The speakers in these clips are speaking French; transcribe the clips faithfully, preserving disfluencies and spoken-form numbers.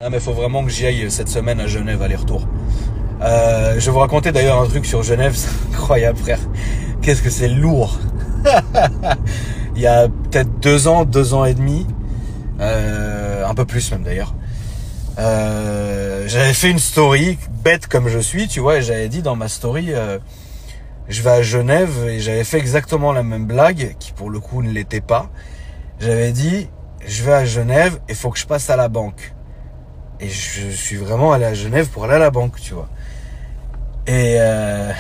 Ah mais faut vraiment que j'y aille cette semaine à Genève, aller-retour. Euh, je vais vous raconter d'ailleurs un truc sur Genève, c'est incroyable frère. Qu'est-ce que c'est lourd. Il y a peut-être deux ans, deux ans et demi, euh, un peu plus même d'ailleurs. Euh, j'avais fait une story, bête comme je suis, tu vois, et j'avais dit dans ma story, euh, je vais à Genève, et j'avais fait exactement la même blague, qui pour le coup ne l'était pas. J'avais dit, je vais à Genève, et faut que je passe à la banque. Et je suis vraiment allé à Genève pour aller à la banque, tu vois. Et, euh...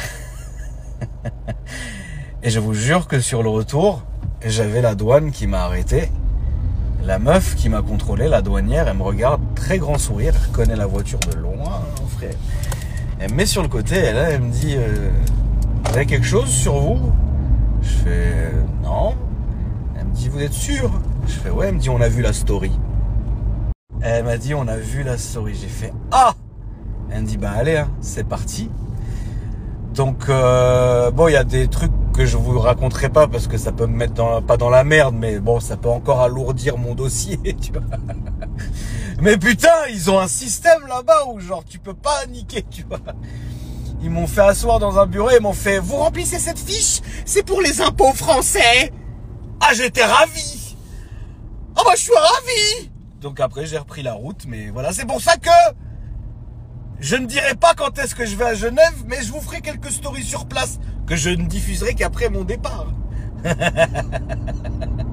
et je vous jure que sur le retour, j'avais la douane qui m'a arrêté. La meuf qui m'a contrôlé, la douanière, elle me regarde, très grand sourire, elle reconnaît la voiture de loin, frère. Elle me met sur le côté, et là, elle me dit, euh, vous avez quelque chose sur vous? Je fais, euh, non. Elle me dit, vous êtes sûr? Je fais, ouais. Elle me dit, on a vu la story. Elle m'a dit, on a vu la story. J'ai fait, ah! Elle me dit, bah allez, hein, c'est parti. Donc, euh, bon, il y a des trucs que je vous raconterai pas parce que ça peut me mettre dans, pas dans la merde, mais bon, ça peut encore alourdir mon dossier, tu vois. Mais putain, ils ont un système là-bas où genre, tu peux pas niquer, tu vois. Ils m'ont fait asseoir dans un bureau et m'ont fait, vous remplissez cette fiche, c'est pour les impôts français. Ah, j'étais ravi. Ah, bah, je suis ravi. Donc après, j'ai repris la route, mais voilà, c'est pour ça que je ne dirai pas quand est-ce que je vais à Genève, mais je vous ferai quelques stories sur place que je ne diffuserai qu'après mon départ.